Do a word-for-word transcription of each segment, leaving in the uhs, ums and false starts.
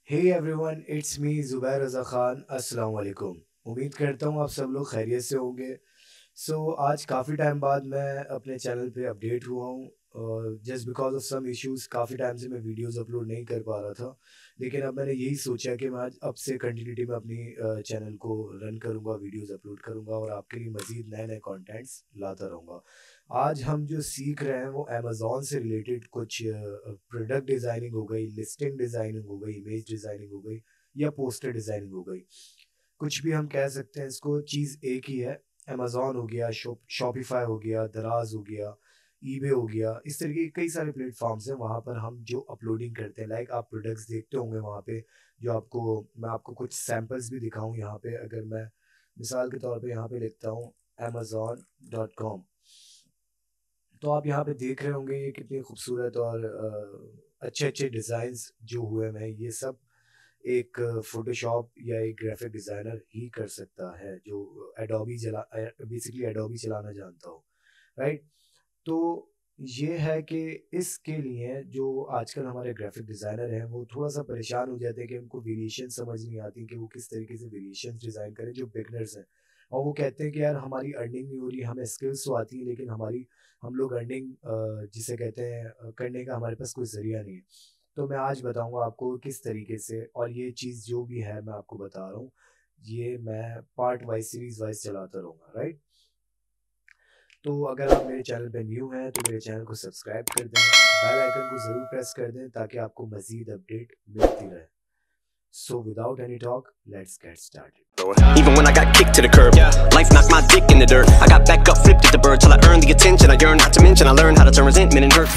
Hey everyone, it's me Zubair Raza Khan. अस्सलाम वालेकुम। उम्मीद करता हूँ आप सब लोग खैरियत से होंगे। सो so, आज काफ़ी टाइम बाद मैं अपने चैनल पे अपडेट हुआ हूँ। Just because of some issues काफ़ी टाइम से मैं वीडियोस अपलोड नहीं कर पा रहा था। लेकिन अब मैंने यही सोचा कि मैं आज अब से कंटिन्यूटी में अपनी चैनल को रन करूँगा, वीडियोस अपलोड करूँगा और आपके लिए मज़ीद नए नए कंटेंट्स लाता रहूँगा। आज हम जो सीख रहे हैं वो अमेज़ॉन से रिलेटेड कुछ प्रोडक्ट डिज़ाइनिंग हो गई, लिस्टिंग डिज़ाइनिंग हो गई, इमेज डिज़ाइनिंग हो गई या पोस्टर डिज़ाइनिंग हो गई। कुछ भी हम कह सकते हैं, इसको चीज़ एक ही है। अमेज़ॉन हो गया, शॉप शॉपिफ़ाई हो गया, दराज़ हो गया, ईबे हो गया, इस तरीके के कई सारे प्लेटफ़ॉर्म्स हैं वहाँ पर हम जो अपलोडिंग करते हैं। लाइक आप प्रोडक्ट्स देखते होंगे वहाँ पे, जो आपको मैं आपको कुछ सैंपल्स भी दिखाऊँ यहाँ पे। अगर मैं मिसाल के तौर पे यहाँ पे लिखता हूँ अमेज़ॉन डॉट कॉम, तो आप यहाँ पे देख रहे होंगे ये कितनी खूबसूरत और अ, अच्छे-अच्छे डिज़ाइंस जो हुए हैं, ये सब एक फ़ोटोशॉप या एक ग्राफ़िक डिज़ाइनर ही कर सकता है, जो एडोबी चला अ, बेसिकली एडोबी चलाना जानता हो, राइट? तो ये है कि इसके लिए जो आजकल हमारे ग्राफ़िक डिज़ाइनर हैं, वो थोड़ा-सा परेशान हो जाते हैं कि उनको वेरिएशन समझ नहीं आती कि वो किस तरीके से वेरिएशंस डिज़ाइन करें, जो बिगिनर्स हैं। और वो कहते हैं कि यार हमारी अर्निंग नहीं हो रही, हमें स्किल्स तो आती हैं लेकिन हमारी हम लोग अर्निंग अ, जिसे कहते हैं अ, करने का हमारे पास कोई ज़रिया नहीं है। तो मैं आज बताऊँगा आपको किस तरीके से, और ये चीज़ जो भी है मैं आपको बता रहा हूँ, ये मैं पार्ट वाइज़, सीरीज़ वाइज़ चलाता रहूँगा, राइट? तो अगर आप मेरे चैनल पे न्यू हैं तो मेरे चैनल को सब्सक्राइब कर दें, बेल आइकन को ज़रूर प्रेस कर दें ताकि आपको मज़ीद अपडेट मिलती रहे। So without any talk, let's get started. Even when I got kicked to the curb, life knocked my dick in the dirt. I got back up, flipped at the bird till I earned the attention I yearn. Not to mention I learned how to turn resentment and hurt.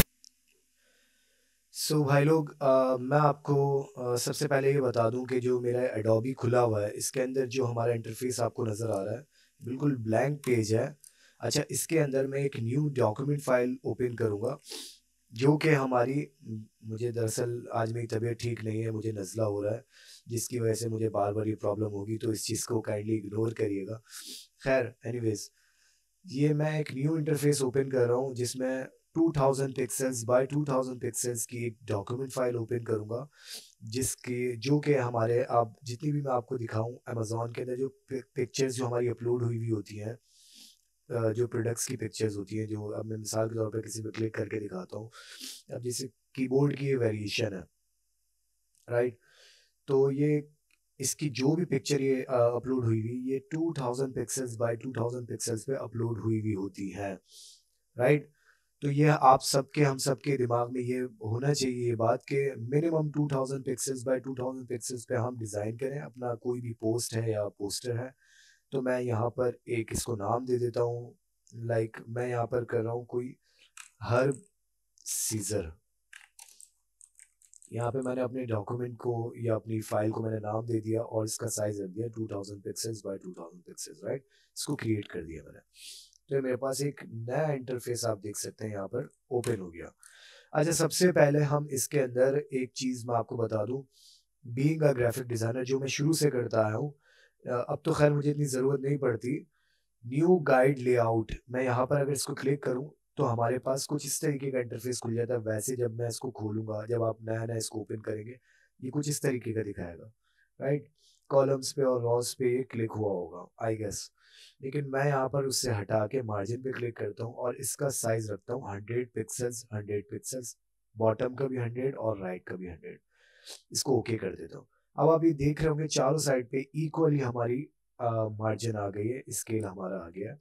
So so, भाई लोग, अ, मैं आपको अ, सबसे पहले ये बता दूं कि जो मेरा एडोबी खुला हुआ है, इसके अंदर जो हमारा इंटरफेस आपको नज़र आ रहा है, बिल्कुल ब्लैंक पेज है। अच्छा, इसके अंदर मैं एक न्यू डॉक्यूमेंट फाइल ओपन करूंगा, जो कि हमारी म- मुझे दरअसल आज मेरी तबीयत ठीक नहीं है, मुझे नज़ला हो रहा है, जिसकी वजह से मुझे बार बार ये प्रॉब्लम होगी, तो इस चीज़ को काइंडली इग्नोर करिएगा। खैर, एनीवेज, ये मैं एक न्यू इंटरफेस ओपन कर रहा हूँ जिसमें two thousand pixels by two thousand pixels की एक डॉक्यूमेंट फाइल ओपन करूँगा, जिसके जो कि हमारे आप जितनी भी मैं आपको दिखाऊं अमेज़ॉन के अंदर जो पिक्चर्स जो हमारी अपलोड हुई हुई होती हैं, अ, जो प्रोडक्ट्स की पिक्चर्स होती हैं, जो अब मैं मिसाल के तौर पर किसी पे क्लिक करके दिखाता हूँ। अब जैसे कीबोर्ड की ये वेरिएशन है, राइट? तो ये इसकी जो भी पिक्चर ये अपलोड हुई हुई, ये two thousand pixels by two thousand pixels पे अपलोड हुई हुई होती है, राइट? तो ये आप सबके हम सबके दिमाग में ये होना चाहिए ये बात कि minimum two thousand pixels by two thousand pixels पे हम डिज़ाइन करें अपना कोई भी पोस्ट है या पोस्टर है। तो मैं यहाँ पर एक इसको नाम दे देता हूँ। लाइक मैं यहाँ पर कर रहा हूँ कोई हर्ब सीजर। यहाँ पे मैंने अपने डॉक्यूमेंट को या अपनी फाइल को मैंने नाम दे दिया और इसका साइज रख दिया two thousand pixels by two thousand pixels, right? इसको क्रिएट कर दिया मैंने। तो ये मेरे पास एक नया इंटरफेस आप देख सकते हैं यहाँ पर ओपन हो गया। अच्छा, सबसे पहले हम इसके अंदर एक चीज़ मैं आपको बता दूं, बीइंग अ ग्राफिक डिज़ाइनर जो मैं शुरू से करता आया हूँ, अ, अब तो खैर मुझे इतनी ज़रूरत नहीं पड़ती। न्यू गाइड लेआउट, मैं यहाँ पर अगर इसको क्लिक करूँ तो हमारे पास कुछ इस तरीके का इंटरफेस खुल जाता है। वैसे जब मैं इसको खोलूँगा, जब आप नया नया इसको ओपन करेंगे, ये कुछ इस तरीके का दिखाएगा, राइट? कॉलम्स पे और रॉस पे ये क्लिक हुआ होगा आई गेस। लेकिन मैं यहाँ पर उससे हटा के मार्जिन पे क्लिक करता हूँ और इसका साइज रखता हूँ hundred pixels, hundred pixels, bottom का भी हंड्रेड और राइट का भी हंड्रेड। इसको ओके कर देता हूँ। अब आप ये देख रहे होंगे चारों साइड पे इक्वली हमारी मार्जिन आ गई है, स्केल हमारा आ गया है।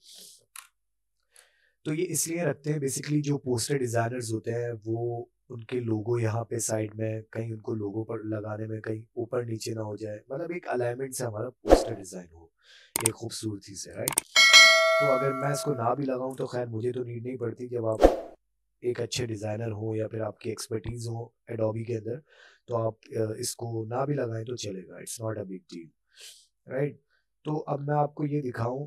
तो ये इसलिए रखते हैं, बेसिकली जो पोस्टर डिजाइनर्स होते हैं वो उनके लोगो यहाँ पे साइड में कहीं उनको लोगो पर लगाने में कहीं ऊपर नीचे ना हो जाए, मतलब एक अलाइनमेंट से हमारा पोस्टर डिजाइन हो एक खूबसूरती से, राइट? तो अगर मैं इसको ना भी लगाऊं तो खैर मुझे तो नीड नहीं पड़ती। जब आप एक अच्छे डिज़ाइनर हो या फिर आपकी एक्सपर्टीज़ हो एडोबी के अंदर, तो आप अ, इसको ना भी लगाएं तो चलेगा, it's not a big deal, right? तो अब मैं आपको ये दिखाऊं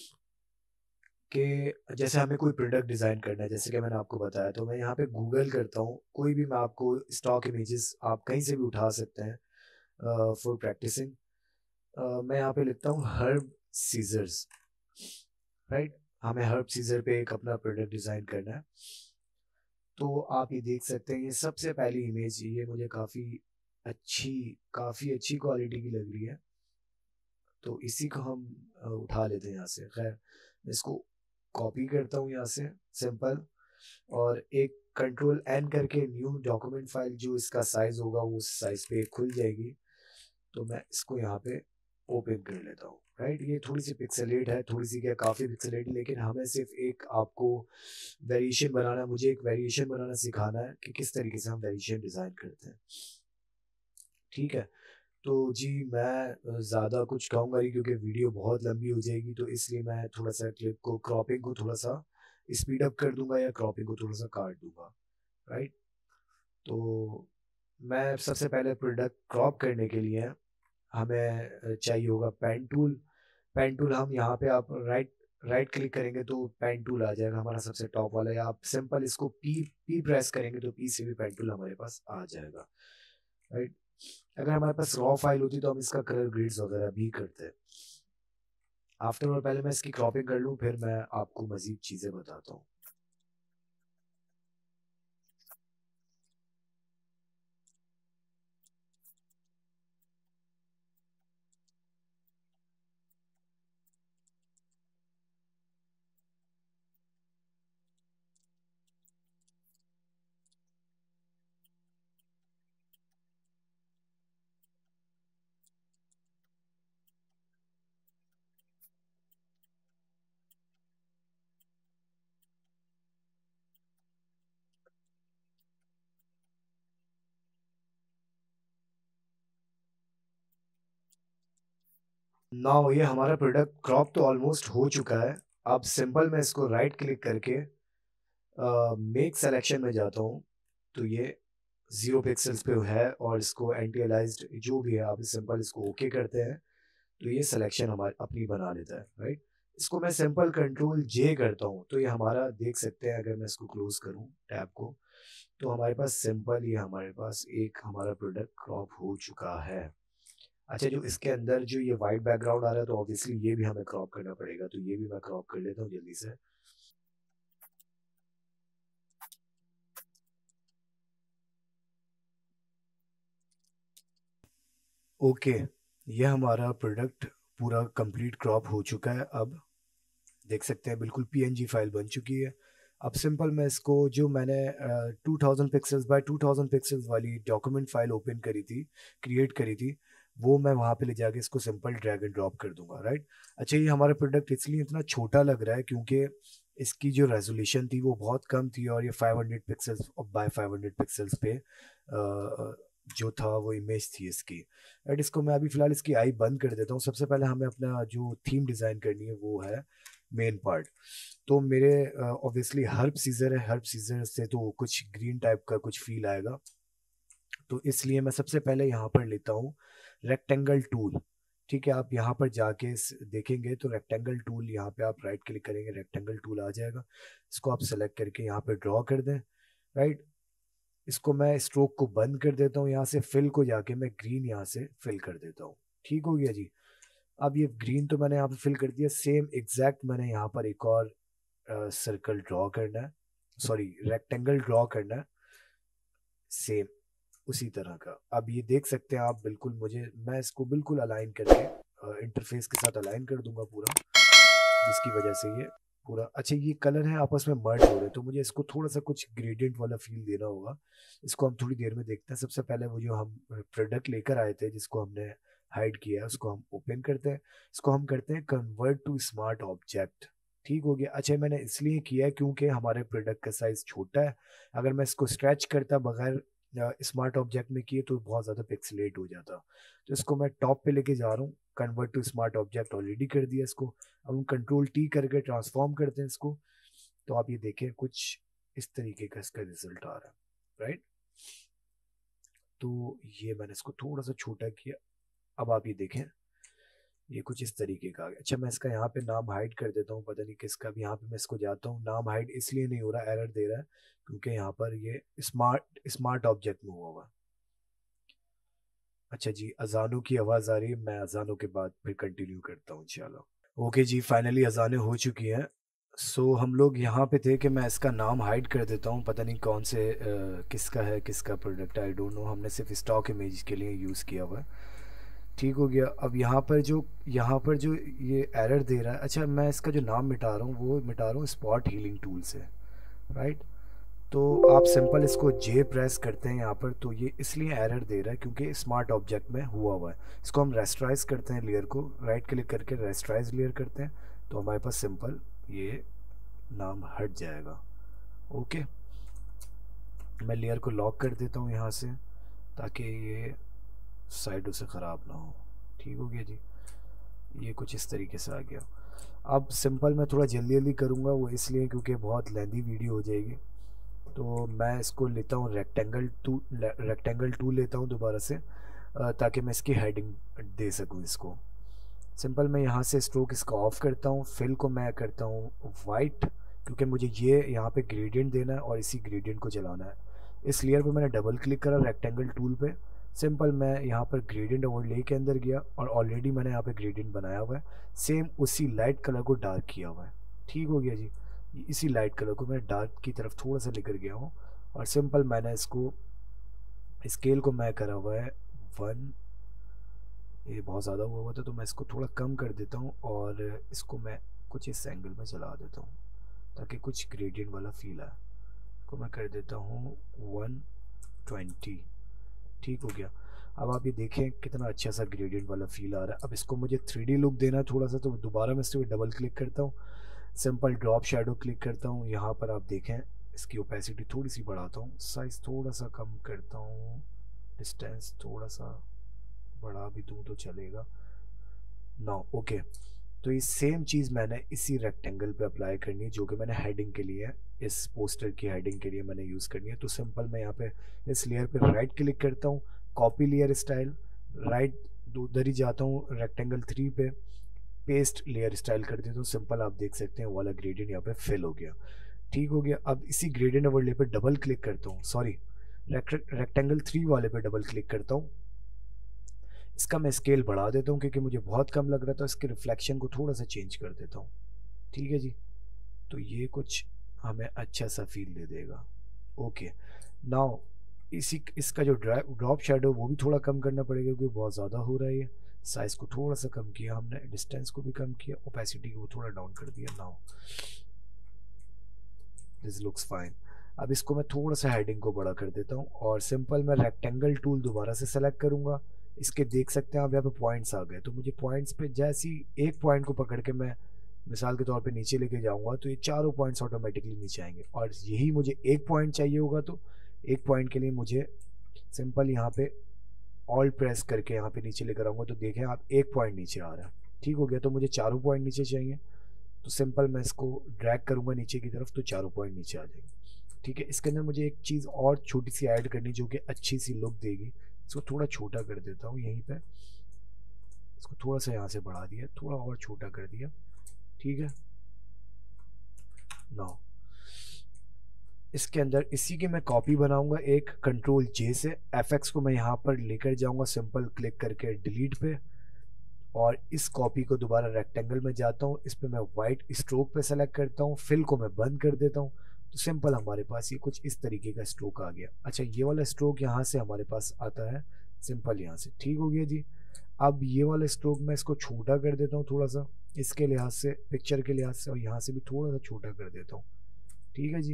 कि जैसे हमें कोई प्रोडक्ट डिज़ाइन करना है, जैसे कि मैंने आपको बताया, तो मैं यहाँ पे गूगल करता हूँ, कोई भी मैं आपको स्टॉक इमेजेस आप कहीं से भी उठा सकते हैं फॉर प्रैक्टिसिंग। मैं यहाँ पे लिखता हूँ हर्ब सीजर्स, राइट? हमें हर्ब सीजर पे एक अपना प्रोडक्ट डिज़ाइन करना है। तो आप ये देख सकते हैं, ये सबसे पहली इमेज, ये मुझे काफ़ी अच्छी, काफ़ी अच्छी क्वालिटी की लग रही है। तो इसी को हम अ, उठा लेते हैं यहाँ से। खैर, मैं इसको कॉपी करता हूँ यहाँ से, सिंपल। और एक कंट्रोल एन करके न्यू डॉक्यूमेंट फाइल, जो इसका साइज़ होगा वो उस साइज़ पे खुल जाएगी। तो मैं इसको यहाँ पे ओपन कर लेता हूँ। राइट, ये थोड़ी सी पिक्सेलेट है, थोड़ी सी क्या, काफ़ी पिक्सेलेट, लेकिन हमें सिर्फ एक आपको वेरिएशन बनाना, मुझे एक वेरिएशन बनाना सिखाना है कि किस तरीके से हम वेरिएशन डिज़ाइन करते हैं। ठीक है, तो जी मैं ज़्यादा कुछ कहूँगा नहीं क्योंकि वीडियो बहुत लंबी हो जाएगी, तो इसलिए मैं थोड़ा सा क्लिप को, क्रॉपिंग को थोड़ा सा स्पीड अप कर दूंगा या क्रॉपिंग को थोड़ा सा काट दूंगा। राइट, तो मैं सबसे पहले प्रोडक्ट क्रॉप करने के लिए हमें चाहिए होगा पेन टूल। पेन टूल हम यहाँ पे, आप राइट राइट क्लिक करेंगे तो पेन टूल आ जाएगा हमारा सबसे टॉप वाला, या आप सिंपल इसको पी पी प्रेस करेंगे तो पी से भी पेन टूल हमारे पास आ जाएगा। राइट, अगर हमारे पास रॉ फाइल होती तो हम इसका कलर ग्रेड्स वगैरह भी करते। आफ्टर और पहले मैं इसकी क्रॉपिंग कर लूँ, फिर मैं आपको मजीद चीज़ें बताता हूँ। नाउ ये हमारा प्रोडक्ट क्रॉप तो ऑलमोस्ट हो चुका है। अब सिंपल मैं इसको राइट क्लिक करके मेक सिलेक्शन में जाता हूँ, तो ये जीरो पिक्सल्स पे है, और इसको एंटी अलाइज्ड जो भी है, आप सिंपल इसको ओके करते हैं तो ये सिलेक्शन हमारी अपनी बना लेता है। राइट, इसको मैं सिंपल कंट्रोल जे करता हूँ तो ये हमारा देख सकते हैं, अगर मैं इसको क्लोज करूँ टैब को, तो हमारे पास सिंपल ये हमारे पास एक हमारा प्रोडक्ट क्रॉप हो चुका है। अच्छा, जो इसके अंदर जो ये वाइट बैकग्राउंड आ रहा है, तो ऑब्वियसली ये भी हमें क्रॉप करना पड़ेगा, तो ये भी मैं क्रॉप कर लेता हूँ जल्दी से। ओके, ये हमारा प्रोडक्ट पूरा कंप्लीट क्रॉप हो चुका है। अब देख सकते हैं बिल्कुल पीएनजी फाइल बन चुकी है। अब सिंपल मैं इसको, जो मैंने two thousand pixels by two thousand pixels वाली डॉक्यूमेंट फाइल ओपन करी थी, क्रिएट करी थी, वो मैं वहाँ पे ले जाके इसको सिंपल ड्रैग एंड ड्रॉप कर दूंगा। राइट, अच्छा, ये हमारा प्रोडक्ट इसलिए इतना छोटा लग रहा है क्योंकि इसकी जो रेजोल्यूशन थी वो बहुत कम थी, और ये five hundred pixels by five hundred pixels पे अ, जो था वो इमेज थी इसकी। राइट, इसको मैं अभी फ़िलहाल इसकी आई बंद कर देता हूँ। सबसे पहले हमें अपना जो थीम डिज़ाइन करनी है वो है मेन पार्ट। तो मेरे ऑब्वियसली हर्ब सीजर है, हर्ब सीजर से तो कुछ ग्रीन टाइप का कुछ फील आएगा, तो इसलिए मैं सबसे पहले यहाँ पर लेता हूँ रेक्टेंगल टूल। ठीक है, आप यहाँ पर जाके देखेंगे तो रेक्टेंगल टूल, यहाँ पे आप राइट क्लिक करेंगे, रेक्टेंगल टूल आ जाएगा, इसको आप सेलेक्ट करके यहाँ पे ड्रॉ कर दें। राइट, इसको मैं स्ट्रोक को बंद कर देता हूँ, यहाँ से फिल को जाके मैं ग्रीन यहाँ से फिल कर देता हूँ। ठीक हो गया जी। अब ये ग्रीन तो मैंने यहाँ पे फिल कर दिया, सेम एग्जैक्ट मैंने यहाँ पर एक और सर्कल ड्रॉ करना है, सॉरी रेक्टेंगल ड्रॉ करना है, सेम उसी तरह का। अब ये देख सकते हैं आप, बिल्कुल मुझे, मैं इसको बिल्कुल अलाइन करके इंटरफेस के साथ अलाइन कर दूंगा पूरा, जिसकी वजह से ये पूरा, अच्छा, ये कलर है आपस में मर्ज हो रहे हैं, तो मुझे इसको थोड़ा सा कुछ ग्रेडियंट वाला फील देना होगा। इसको हम थोड़ी देर में देखते हैं। सबसे पहले वो जो हम प्रोडक्ट लेकर आए थे जिसको हमने हाइड किया है, उसको हम ओपन करते हैं। इसको हम करते हैं कन्वर्ट टू स्मार्ट ऑब्जेक्ट। ठीक हो गया। अच्छा, मैंने इसलिए किया है क्योंकि हमारे प्रोडक्ट का साइज छोटा है, अगर मैं इसको स्ट्रेच करता बगैर स्मार्ट ऑब्जेक्ट में किए तो बहुत ज़्यादा पिक्सलेट हो जाता। तो इसको मैं टॉप पे लेके जा रहा हूँ, convert to smart object already कर दिया इसको। अब हम कंट्रोल टी करके ट्रांसफॉर्म करते हैं इसको, तो आप ये देखें कुछ इस तरीके का इसका रिजल्ट आ रहा है। राइट, तो ये मैंने इसको थोड़ा सा छोटा किया। अब आप ये देखें, ये कुछ इस तरीके का आ गया। अच्छा, मैं इसका यहाँ पे नाम हाइड कर देता हूँ, पता नहीं किसका भी। यहाँ पे मैं इसको जाता हूँ, नाम हाइड इसलिए नहीं हो रहा, एरर दे रहा है क्योंकि यहाँ पर ये स्मार्ट स्मार्ट ऑब्जेक्ट में हुआ हुआ। अच्छा जी, अजानों की आवाज़ आ रही है, मैं अजानों के बाद फिर कंटिन्यू करता हूँ। चलो, ओके जी, फाइनली अजानें हो चुकी हैं। सो so, हम लोग यहाँ पे थे कि मैं इसका नाम हाइड कर देता हूँ, पता नहीं कौन से अ, किसका है, किसका प्रोडक्ट है, आई डोंट नो। हमने सिर्फ स्टॉक इमेज के लिए यूज़ किया हुआ है। ठीक हो गया। अब यहाँ पर जो यहाँ पर जो ये एरर दे रहा है, अच्छा मैं इसका जो नाम मिटा रहा हूँ वो मिटा रहा हूँ स्पॉट हीलिंग टूल से, राइट। तो आप सिंपल इसको जे प्रेस करते हैं यहाँ पर, तो ये इसलिए एरर दे रहा है क्योंकि स्मार्ट ऑब्जेक्ट में हुआ हुआ है। इसको हम रेस्टराइज करते हैं, लेयर को राइट क्लिक करके रेस्टराइज लेयर करते हैं, तो हमारे पास सिंपल ये नाम हट जाएगा। ओके, मैं लेयर को लॉक कर देता हूँ यहाँ से ताकि ये साइडों से ख़राब ना हो। ठीक हो गया जी, ये कुछ इस तरीके से आ गया। अब सिंपल मैं थोड़ा जल्दी जल्दी करूँगा, वो इसलिए क्योंकि बहुत लेंदी वीडियो हो जाएगी। तो मैं इसको लेता हूँ रेक्टेंगल टू रेक्टेंगल टू लेता हूँ दोबारा से, ताकि मैं इसकी हेडिंग दे सकूँ इसको। सिंपल मैं यहाँ से स्ट्रोक इसका ऑफ करता हूँ, फिल को मैं करता हूँ वाइट, क्योंकि मुझे ये यहाँ पे ग्रेडियंट देना है और इसी ग्रेडियंट को चलाना है। इस लेयर पे मैंने डबल क्लिक करा रेक्टेंगल टूल पे। सिंपल मैं यहाँ पर ग्रेडियंट ओवरले के अंदर गया और ऑलरेडी मैंने यहाँ पे ग्रेडियंट बनाया हुआ है, सेम उसी लाइट कलर को डार्क किया हुआ है। ठीक हो गया जी, इसी लाइट कलर को मैं डार्क की तरफ थोड़ा सा लेकर गया हूँ और सिंपल मैंने इसको स्केल को मैं करा हुआ है वन, ये बहुत ज़्यादा हुआ हुआ था तो मैं इसको थोड़ा कम कर देता हूँ और इसको मैं कुछ इस एंगल में चला देता हूँ ताकि कुछ ग्रेडियंट वाला फील आए। इसको मैं कर देता हूँ वन ट्वेंटी। ठीक हो गया। अब आप ये देखें कितना अच्छा सा ग्रेडियंट वाला फील आ रहा है। अब इसको मुझे थ्री डी लुक देना है थोड़ा सा, तो दोबारा मैं इस पर डबल क्लिक करता हूँ, सिंपल ड्रॉप शेडो क्लिक करता हूँ। यहाँ पर आप देखें इसकी ओपेसिटी थोड़ी सी बढ़ाता हूँ, साइज़ थोड़ा सा कम करता हूँ, डिस्टेंस थोड़ा सा बढ़ा भी दूँ तो चलेगा। नाउ ओके, तो ये सेम चीज़ मैंने इसी रेक्टेंगल पे अप्लाई करनी है जो कि मैंने हेडिंग के लिए, इस पोस्टर की हेडिंग के लिए मैंने यूज़ करनी है। तो सिंपल मैं यहाँ पे इस लेयर पे राइट क्लिक करता हूँ, कॉपी लेयर स्टाइल, राइट उधर ही जाता हूँ रेक्टेंगल थ्री पे, पेस्ट लेयर स्टाइल कर देता हूँ। सिंपल आप देख सकते हैं वाला ग्रेडियंट यहाँ पे फिल हो गया। ठीक हो गया। अब इसी ग्रेडियंट ओवरले पे डबल क्लिक करता हूँ, सॉरी रेक्टेंगल थ्री वाले पे डबल क्लिक करता हूँ। इसका मैं स्केल बढ़ा देता हूँ क्योंकि मुझे बहुत कम लग रहा था, इसके रिफ्लेक्शन को थोड़ा सा चेंज कर देता हूँ। ठीक है जी, तो ये कुछ हमें अच्छा सा फील दे देगा। ओके, नाउ इसी इसका जो ड्रॉप शेडो वो भी थोड़ा कम करना पड़ेगा क्योंकि बहुत ज़्यादा हो रहा है ये। साइज़ को थोड़ा सा कम किया हमने, डिस्टेंस को भी कम किया, ओपेसिटी को थोड़ा डाउन कर दिया। Now this looks fine. अब इसको मैं थोड़ा सा हेडिंग को बड़ा कर देता हूँ और सिंपल मैं रेक्टेंगल टूल दोबारा से सेलेक्ट करूँगा। इसके देख सकते हैं आप यहाँ पे पॉइंट्स आ गए, तो मुझे पॉइंट्स पे जैसी एक पॉइंट को पकड़ के मैं मिसाल के तौर पे नीचे लेके जाऊंगा तो ये चारों पॉइंट्स ऑटोमेटिकली नीचे आएंगे। और यही मुझे एक पॉइंट चाहिए होगा तो एक पॉइंट के लिए मुझे सिंपल यहाँ पे ऑल्ट प्रेस करके यहाँ पे नीचे लेकर आऊँगा, तो देखें आप एक पॉइंट नीचे आ रहा है। ठीक हो गया, तो मुझे चारों पॉइंट नीचे चाहिए, तो सिंपल मैं इसको ड्रैग करूँगा नीचे की तरफ तो चारों पॉइंट नीचे आ जाएंगे। ठीक है, इसके अंदर मुझे एक चीज़ और छोटी सी ऐड करनी जो कि अच्छी सी लुक देगी। इसको थोड़ा छोटा कर देता हूँ यहीं पे, इसको थोड़ा सा यहाँ से बढ़ा दिया, थोड़ा और छोटा कर दिया। ठीक है, नाउ इसके अंदर इसी की मैं कॉपी बनाऊंगा एक कंट्रोल जे से। एफएक्स को मैं यहाँ पर लेकर जाऊंगा सिंपल क्लिक करके डिलीट पे, और इस कॉपी को दोबारा रेक्टेंगल में जाता हूँ, इस पे मैं वाइट स्ट्रोक पे सेलेक्ट करता हूँ, फिल को मैं बंद कर देता हूँ। तो सिंपल हमारे पास ये कुछ इस तरीके का स्ट्रोक आ गया। अच्छा, ये वाला स्ट्रोक यहाँ से हमारे पास आता है सिंपल यहाँ से। ठीक हो गया जी। अब ये वाला स्ट्रोक मैं इसको छोटा कर देता हूँ थोड़ा सा, इसके लिहाज से, पिक्चर के लिहाज से, और यहाँ से भी थोड़ा सा छोटा कर देता हूँ। ठीक है जी,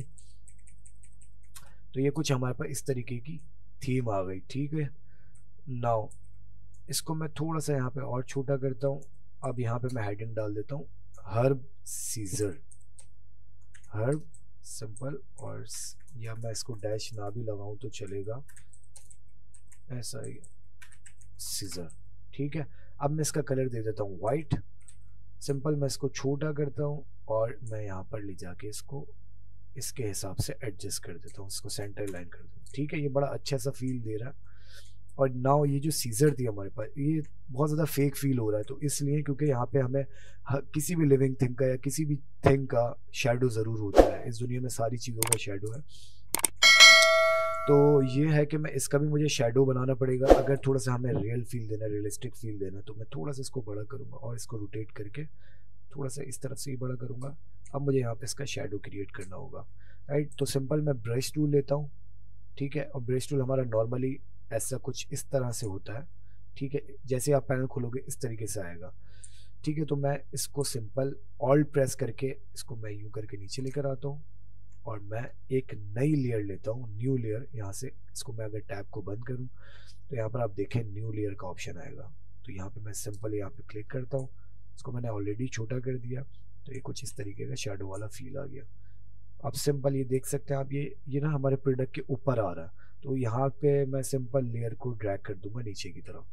तो ये कुछ हमारे पास इस तरीके की थीम आ गई। ठीक है, नाउ इसको मैं थोड़ा सा यहाँ पे और छोटा करता हूँ। अब यहाँ पे मैं हेडिंग डाल देता हूँ हर्ब सीजर, हर्ब सिंपल, और या मैं इसको डैश ना भी लगाऊं तो चलेगा, ऐसा ही सीजर। ठीक है, अब मैं इसका कलर दे देता हूँ वाइट। सिंपल मैं इसको छोटा करता हूँ और मैं यहाँ पर ले जाके इसको इसके हिसाब से एडजस्ट कर देता हूँ, इसको सेंटर लाइन कर देता हूँ। ठीक है, ये बड़ा अच्छा सा फील दे रहा है। और नाउ ये जो सीजर थी हमारे पास, ये बहुत ज़्यादा फेक फील हो रहा है, तो इसलिए क्योंकि यहाँ पे हमें किसी भी लिविंग थिंग का या किसी भी थिंग का शेडो ज़रूर होता है। इस दुनिया में सारी चीज़ों का शेडो है, तो ये है कि मैं इसका भी मुझे शेडो बनाना पड़ेगा। अगर थोड़ा सा हमें रियल फील देना, रियलिस्टिक फील देना, तो मैं थोड़ा सा इसको बड़ा करूँगा और इसको रोटेट करके थोड़ा सा इस तरफ से ही बड़ा करूँगा। अब मुझे यहाँ पे इसका शेडो क्रिएट करना होगा, राइट। तो सिंपल मैं ब्रश टूल लेता हूँ, ठीक है। और ब्रश टूल हमारा नॉर्मली ऐसा कुछ इस तरह से होता है, ठीक है। जैसे आप पैनल खोलोगे इस तरीके से आएगा, ठीक है। तो मैं इसको सिंपल ऑल्ट प्रेस करके इसको मैं यूं करके नीचे लेकर आता हूँ और मैं एक नई लेयर लेता हूँ, न्यू लेयर। यहाँ से इसको मैं अगर टैब को बंद करूँ तो यहाँ पर आप देखें न्यू लेयर का ऑप्शन आएगा। तो यहाँ पे मैं सिंपल यहाँ पे क्लिक करता हूँ, इसको मैंने ऑलरेडी छोटा कर दिया, तो ये कुछ इस तरीके का शेडो वाला फील आ गया। अब सिंपल ये देख सकते हैं आप, ये ये ना हमारे प्रोडक्ट के ऊपर आ रहा है। तो यहाँ पे मैं सिंपल लेयर को ड्रैग कर दूंगा नीचे की तरफ,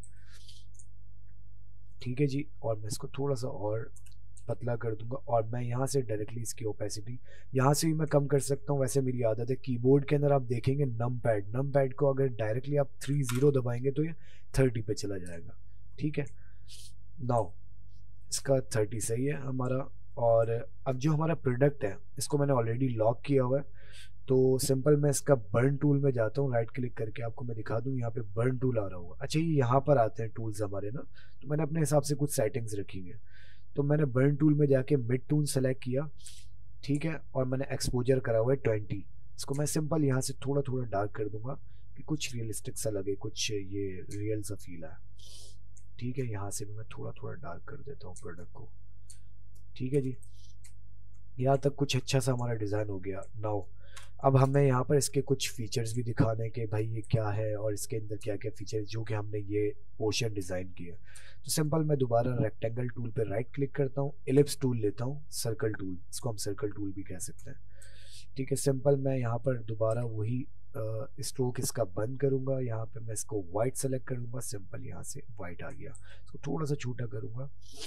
ठीक है जी। और मैं इसको थोड़ा सा और पतला कर दूंगा और मैं यहाँ से डायरेक्टली इसकी ओपेसिटी यहाँ से भी मैं कम कर सकता हूँ। वैसे मेरी आदत है, कीबोर्ड के अंदर आप देखेंगे नम पैड नम पैड को अगर डायरेक्टली आप थ्री जीरो दबाएंगे तो ये थर्टी पे चला जाएगा, ठीक है। नाउ इसका थर्टी सही है हमारा। और अब जो हमारा प्रोडक्ट है इसको मैंने ऑलरेडी लॉक किया हुआ है, तो सिंपल मैं इसका बर्न टूल में जाता हूँ, राइट क्लिक करके आपको मैं दिखा दूँ, यहाँ पे बर्न टूल आ रहा होगा। अच्छा ये यहाँ पर आते हैं टूल्स हमारे ना, तो मैंने अपने हिसाब से कुछ सेटिंग्स रखी हुई है। तो मैंने बर्न टूल में जाके मिड टून सेलेक्ट किया, ठीक है। और मैंने एक्सपोजर करा हुआ है ट्वेंटी। इसको मैं सिंपल यहाँ से थोड़ा थोड़ा डार्क कर दूंगा कि कुछ रियलिस्टिक सा लगे, कुछ ये रियल सा फील है, ठीक है। यहाँ से भी मैं थोड़ा थोड़ा डार्क कर देता हूँ प्रोडक्ट को, ठीक है जी। यहाँ तक कुछ अच्छा सा हमारा डिज़ाइन हो गया। नाउ अब हमें यहाँ पर इसके कुछ फीचर्स भी दिखाने के, भाई ये क्या है और इसके अंदर क्या क्या फीचर्स जो कि हमने ये पोर्शन डिज़ाइन किया। तो सिंपल मैं दोबारा रेक्टेंगल टूल पे राइट क्लिक करता हूँ, एलिप्स टूल लेता हूँ, सर्कल टूल, इसको हम सर्कल टूल भी कह सकते हैं, ठीक है। सिंपल मैं यहाँ पर दोबारा वही स्ट्रोक इसका बंद करूँगा, यहाँ पे मैं इसको वाइट सेलेक्ट करूँगा, सिंपल यहाँ से वाइट आ गया। इसको थोड़ा सा छोटा करूँगा,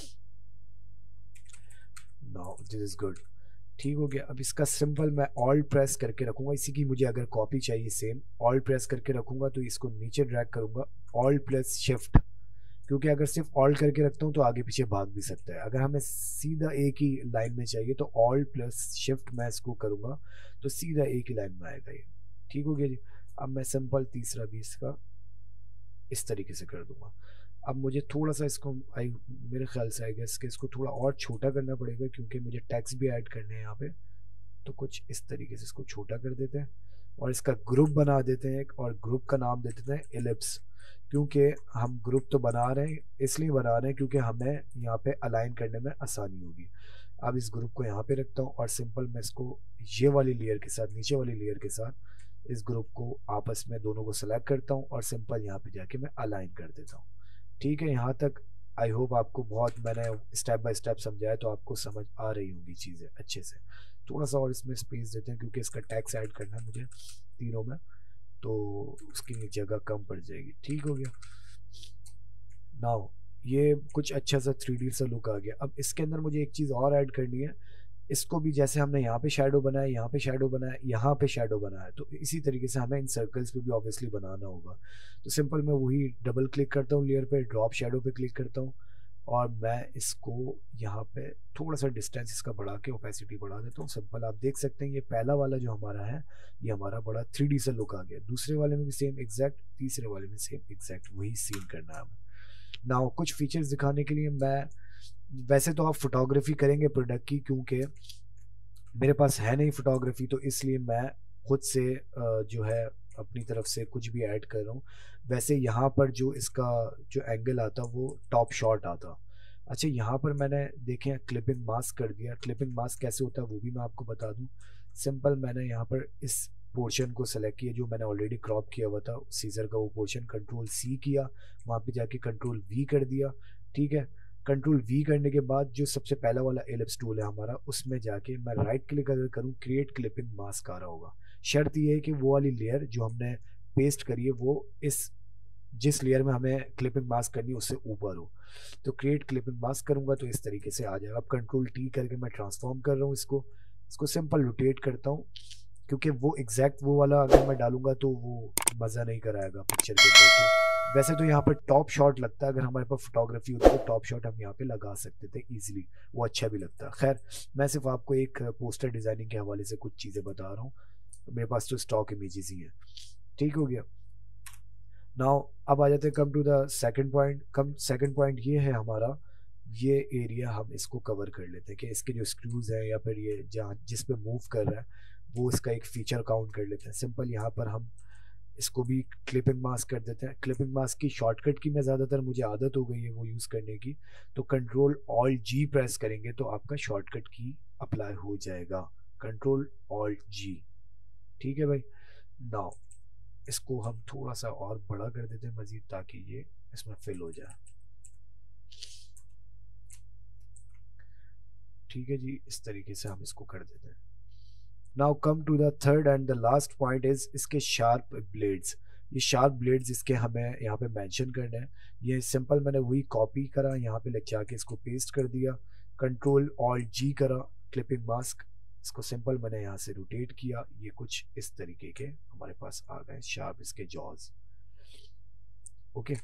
नाउ दिस इज गुड, ठीक हो गया। अब इसका सिंपल मैं ऑल्ट प्रेस करके रखूंगा, इसी की मुझे अगर कॉपी चाहिए सेम ऑल्ट प्रेस करके रखूंगा, तो इसको नीचे ड्रैग करूंगा, ऑल्ट प्लस शिफ्ट, क्योंकि अगर सिर्फ ऑल्ट करके रखता हूँ तो आगे पीछे भाग भी सकता है। अगर हमें सीधा एक ही लाइन में चाहिए तो ऑल्ट प्लस शिफ्ट मैं इसको करूँगा तो सीधा एक ही लाइन में आएगा ये, ठीक हो गया जी। अब मैं सिंपल तीसरा भी इसका इस तरीके से कर दूंगा। अब मुझे थोड़ा सा इसको आई मेरे ख्याल से आएगा इसके इसको थोड़ा और छोटा करना पड़ेगा, क्योंकि मुझे टेक्स्ट भी ऐड करने हैं यहाँ पे। तो कुछ इस तरीके से इसको छोटा कर देते हैं और इसका ग्रुप बना देते हैं एक, और ग्रुप का नाम दे देते हैं एलिप्स, क्योंकि हम ग्रुप तो बना रहे हैं, इसलिए बना रहे हैं क्योंकि हमें यहाँ पे अलाइन करने में आसानी होगी। अब इस ग्रुप को यहाँ पे रखता हूँ और सिंपल मैं इसको ये वाली लेयर के साथ, नीचे वाली लेयर के साथ इस ग्रुप को आपस में दोनों को सेलेक्ट करता हूँ और सिंपल यहाँ पे जाके मैं अलाइन कर देता हूँ, ठीक है। यहाँ तक आई होप आपको बहुत मैंने स्टेप बाय स्टेप समझाया, तो आपको समझ आ रही होंगी चीज़ें अच्छे से। थोड़ा सा और इसमें स्पेस देते हैं क्योंकि इसका टैक्स ऐड करना है मुझे तीनों में, तो उसकी जगह कम पड़ जाएगी, ठीक हो गया। नाउ ये कुछ अच्छा सा थ्री डी सा लुक आ गया। अब इसके अंदर मुझे एक चीज़ और ऐड करनी है, इसको भी जैसे हमने यहाँ पे शैडो बनाया, यहाँ पे शैडो बनाया, यहाँ पे शैडो बनाया, तो इसी तरीके से हमें इन सर्कल्स पे भी ऑब्वियसली बनाना होगा। तो सिंपल मैं वही डबल क्लिक करता हूँ लेयर पे, ड्रॉप शैडो पे क्लिक करता हूँ और मैं इसको यहाँ पे थोड़ा सा डिस्टेंस इसका बढ़ा के ओपेसिटी बढ़ा देता हूँ। सिंपल आप देख सकते हैं ये पहला वाला जो हमारा है ये हमारा बड़ा थ्री डी सा लुक आ गया। दूसरे वाले में भी सेम एग्जैक्ट, तीसरे वाले में सेम एग्जैक्ट वही सीन करना है हमें। नाउ कुछ फीचर्स दिखाने के लिए मैं, वैसे तो आप फोटोग्राफी करेंगे प्रोडक्ट की, क्योंकि मेरे पास है नहीं फोटोग्राफी, तो इसलिए मैं खुद से जो है अपनी तरफ से कुछ भी ऐड कर रहा हूँ। वैसे यहाँ पर जो इसका जो एंगल आता वो टॉप शॉट आता। अच्छा यहाँ पर मैंने देखें क्लिपिंग मास्क कर दिया। क्लिपिंग मास्क कैसे होता है वो भी मैं आपको बता दूँ। सिंपल मैंने यहाँ पर इस पोर्शन को सेलेक्ट किया जो मैंने ऑलरेडी क्रॉप किया हुआ था, सीजर का वो पोर्शन, कंट्रोल सी किया, वहाँ पे जाके कंट्रोल वी कर दिया, ठीक है। कंट्रोल वी करने के बाद जो सबसे पहला वाला एलिप्स टूल है हमारा, उसमें जाके मैं राइट क्लिक अगर करूँ क्रिएट क्लिपिंग मास्क आ रहा होगा। शर्त ये है कि वो वाली लेयर जो हमने पेस्ट करी है वो इस जिस लेयर में हमें क्लिपिंग मास्क करनी है उससे ऊपर हो। तो क्रिएट क्लिपिंग मास्क करूँगा तो इस तरीके से आ जाएगा। अब कंट्रोल टी करके मैं ट्रांसफॉर्म कर रहा हूँ इसको इसको सिंपल रोटेट करता हूँ, क्योंकि वो एग्जैक्ट वो वाला अगर मैं डालूंगा तो वो मज़ा नहीं कराएगा पिक्चर के ऊपर। तो वैसे तो यहाँ पर टॉप शॉट लगता है, अगर हमारे पास फोटोग्राफी होती तो टॉप शॉट हम यहाँ पे लगा सकते थे इजीली, वो अच्छा भी लगता है। खैर मैं सिर्फ आपको एक पोस्टर डिज़ाइनिंग के हवाले से कुछ चीज़ें बता रहा हूँ, मेरे पास तो स्टॉक इमेजेस ही हैं, ठीक हो गया। नाउ अब आ जाते हैं come to the second point. Come second point ये है हमारा ये एरिया हम इसको कवर कर लेते हैं कि इसके जो स्क्रूज हैं या फिर ये जहाँ जिस पे मूव कर रहा है वो इसका एक फीचर काउंट कर लेते हैं। सिंपल यहाँ पर हम इसको भी क्लिपिंग मास्क कर देते हैं। क्लिपिंग मास्क की शॉर्टकट की मैं ज़्यादातर मुझे आदत हो गई है वो यूज़ करने की, तो कंट्रोल ऑल्ट जी प्रेस करेंगे तो आपका शॉर्टकट की अप्लाई हो जाएगा। कंट्रोल ऑल्ट जी, ठीक है भाई। नाउ इसको हम थोड़ा सा और बड़ा कर देते हैं मज़ीद ताकि ये इसमें फिल हो जाए। ठीक है जी, इस तरीके से हम इसको कर देते हैं। Now come to the third and the last point is इसके शार्प ब्लेड्स। ये शार्प ब्लेड्स इसके हमें यहाँ पे मेंशन करने हैं। ये सिंपल मैंने वही कॉपी करा, यहाँ पे लेके आके इसको पेस्ट कर दिया, कंट्रोल ऑल्ट जी करा, क्लिपिंग मास्क, इसको सिंपल मैंने यहाँ से रोटेट किया, ये कुछ इस तरीके के हमारे पास आ गए शार्प इसके जॉज। ओके,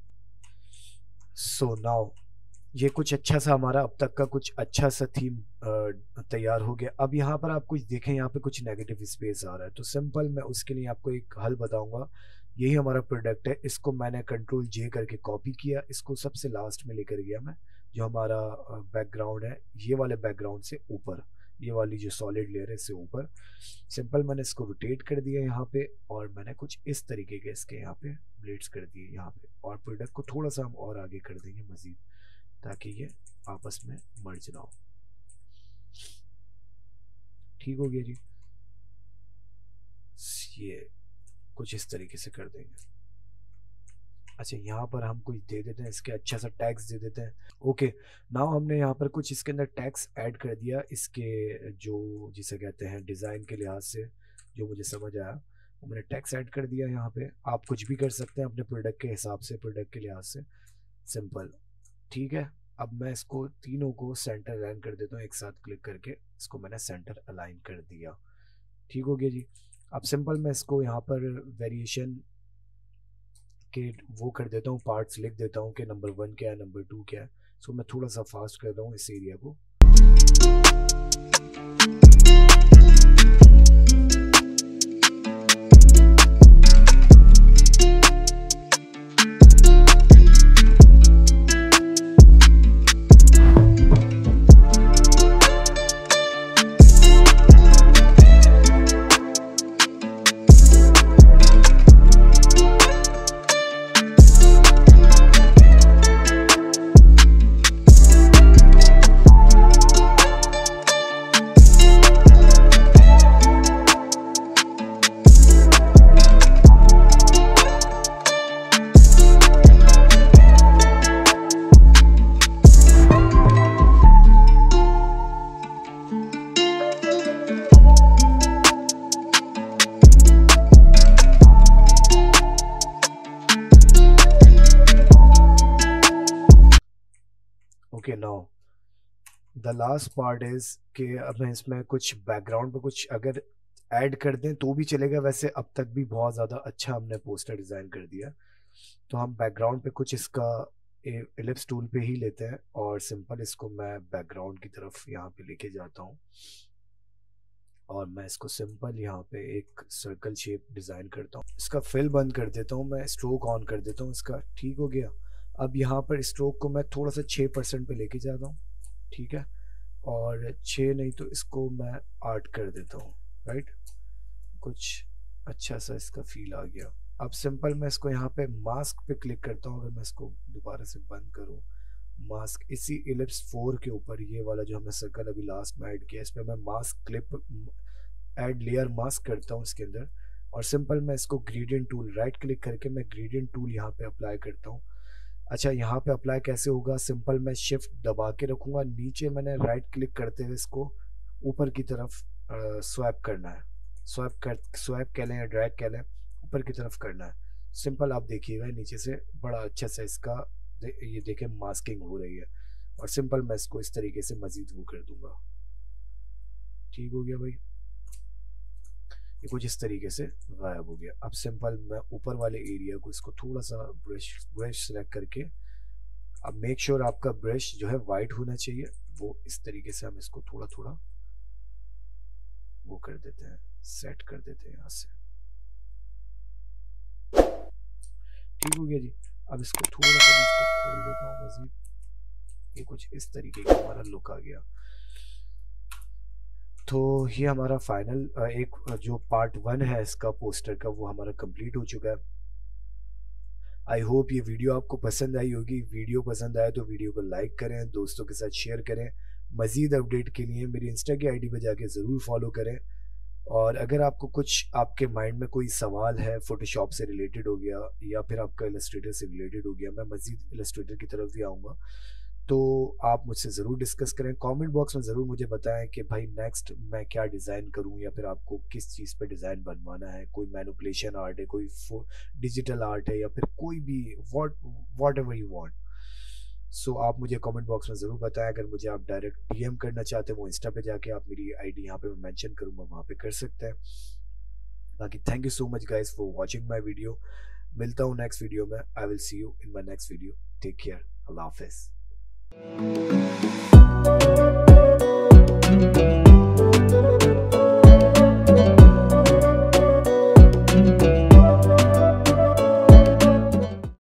सो नाउ ये कुछ अच्छा सा हमारा अब तक का कुछ अच्छा सा थीम तैयार हो गया। अब यहाँ पर आप कुछ देखें, यहाँ पे कुछ नेगेटिव स्पेस आ रहा है, तो सिंपल मैं उसके लिए आपको एक हल बताऊंगा। यही हमारा प्रोडक्ट है, इसको मैंने कंट्रोल जे करके कॉपी किया, इसको सबसे लास्ट में लेकर गया मैं, जो हमारा बैकग्राउंड है ये वाले बैकग्राउंड से ऊपर, ये वाली जो सॉलिड लेयर है इससे ऊपर। सिंपल मैंने इसको रोटेट कर दिया यहाँ पे, और मैंने कुछ इस तरीके के इसके यहाँ पे ब्लेड्स कर दिए यहाँ पे, और प्रोडक्ट को थोड़ा सा हम और आगे कर देंगे मजीद ताकि ये आपस में मर्ज ना हो। ठीक हो गया जी, ये कुछ इस तरीके से कर देंगे। अच्छा, यहाँ पर हम कुछ दे देते हैं, इसके अच्छा सा टैग्स दे देते हैं। ओके, नाउ हमने यहाँ पर कुछ इसके अंदर टैग्स ऐड कर दिया, इसके जो जिसे कहते हैं डिज़ाइन के लिहाज से जो मुझे समझ आया वो मैंने टैग्स ऐड कर दिया यहाँ पे। आप कुछ भी कर सकते हैं अपने प्रोडक्ट के हिसाब से, प्रोडक्ट के लिहाज से, सिंपल। ठीक है, अब मैं इसको तीनों को सेंटर अलाइन कर देता हूँ, एक साथ क्लिक करके इसको मैंने सेंटर अलाइन कर दिया। ठीक हो गया जी। अब सिंपल मैं इसको यहाँ पर वेरिएशन के वो कर देता हूँ, पार्ट्स लिख देता हूँ कि नंबर वन क्या है, नंबर टू क्या है। सो मैं थोड़ा सा फास्ट कर रहा हूँ इस एरिया को। Okay, now the last part is कि अब मैं इसमें कुछ बैकग्राउंड पे कुछ अगर ऐड कर दें तो भी चलेगा, वैसे अब तक भी बहुत ज़्यादा अच्छा हमने पोस्टर डिज़ाइन कर दिया। तो हम बैकग्राउंड पे कुछ इसका एलिप्स टूल पे ही लेते हैं, और सिंपल इसको मैं बैकग्राउंड की तरफ यहाँ पे लेके जाता हूँ, और मैं इसको सिंपल यहाँ पे एक सर्कल शेप डिज़ाइन करता हूँ। इसका फिल बंद कर देता हूँ, मैं स्ट्रोक ऑन कर देता हूँ इसका। ठीक हो गया। अब यहाँ पर स्ट्रोक को मैं थोड़ा सा छः परसेंट पे लेके जाता हूँ, ठीक है, और छः नहीं तो इसको मैं आठ कर देता हूँ, राइट। कुछ अच्छा सा इसका फील आ गया। अब सिंपल मैं इसको यहाँ पे मास्क पे क्लिक करता हूँ। अगर मैं इसको दोबारा से बंद करूँ, मास्क इसी इलिप्स फोर के ऊपर, ये वाला जो हमने सर्कल अभी लास्ट में ऐड किया, इस पर मैं mask clip add layer mask करता हूँ इसके अंदर, और सिंपल मैं इसको ग्रेडियंट टूल राइट क्लिक करके मैं ग्रेडियंट टूल यहाँ पे अप्लाई करता हूँ। अच्छा, यहाँ पे अप्लाई कैसे होगा, सिंपल मैं शिफ्ट दबा के रखूँगा, नीचे मैंने राइट क्लिक करते हुए इसको ऊपर की तरफ स्वैप करना है। स्वैप कर स्वैप कह लें या ड्रैग कह लें, ऊपर की तरफ करना है। सिंपल आप देखिएगा नीचे से बड़ा अच्छा सा इसका दे, ये देखें मास्किंग हो रही है, और सिंपल मैं इसको इस तरीके से मजीद वो कर दूंगा। ठीक हो गया भाई, ये कुछ इस तरीके से गायब हो गया। अब सिंपल मैं ऊपर वाले एरिया को इसको थोड़ा सा ब्रश ब्रश सेलेक्ट करके, अब मेक श्योर आपका ब्रश जो है वाइट होना चाहिए, वो इस तरीके से हम इसको थोड़ा थोड़ा वो कर देते हैं, सेट कर देते हैं यहाँ से। ठीक हो गया जी। अब इसको थोड़ा सा इसको खोल देता हूँ मजीद। ये कुछ इस तरीके का हमारा लुक आ गया। तो ये हमारा फाइनल एक जो पार्ट वन है इसका पोस्टर का वो हमारा कंप्लीट हो चुका है। आई होप ये वीडियो आपको पसंद आई होगी। वीडियो पसंद आए तो वीडियो को लाइक करें, दोस्तों के साथ शेयर करें। मज़ीद अपडेट के लिए मेरी इंस्टा की आईडी पे जाके ज़रूर फॉलो करें। और अगर आपको कुछ आपके माइंड में कोई सवाल है फोटोशॉप से रिलेटेड हो गया या फिर आपका इलस्ट्रेटर से रिलेटेड हो गया, मैं मज़ीद इलस्ट्रेटर की तरफ भी आऊँगा, तो आप मुझसे ज़रूर डिस्कस करें। कमेंट बॉक्स में ज़रूर मुझे बताएं कि भाई नेक्स्ट मैं क्या डिज़ाइन करूं या फिर आपको किस चीज़ पे डिज़ाइन बनवाना है। कोई मैनिपुलेशन आर्ट है, कोई डिजिटल आर्ट है, या फिर कोई भी what whatever you want. So आप मुझे कमेंट बॉक्स में ज़रूर बताएं। अगर मुझे आप डायरेक्ट डीएम करना चाहते हैं वो इंस्टा पे जाके आप मेरी आईडी यहाँ पे मैं मेंशन करूँगा, वहाँ पे कर सकते हैं। बाकी thank you so much guys for watching my video. मिलता हूँ नेक्स्ट वीडियो में। I will see you in my next video. Take care. अल्लाह हाफिज़।